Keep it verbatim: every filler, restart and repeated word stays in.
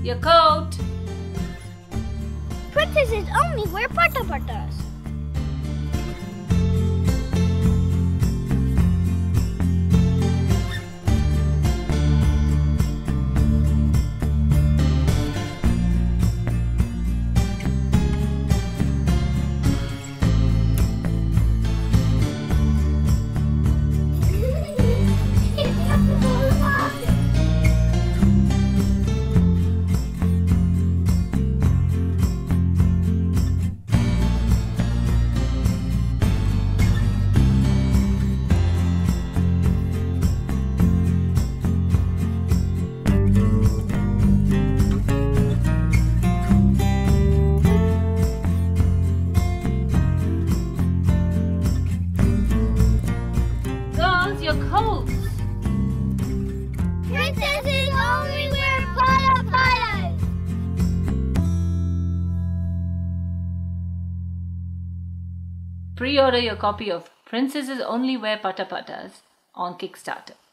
your coat. Princesses only wear putta puttas. Your coats. Princesses only wear putta puttas. Pre-order your copy of Princesses Only Wear Putta Puttas on Kickstarter.